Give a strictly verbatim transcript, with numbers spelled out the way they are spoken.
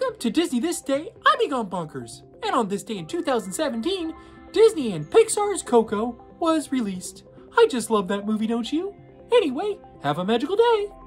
Welcome to Disney This Day. I'm Egon Bonkers. And on this day in two thousand seventeen, Disney and Pixar's Coco was released. I just love that movie, don't you? Anyway, have a magical day.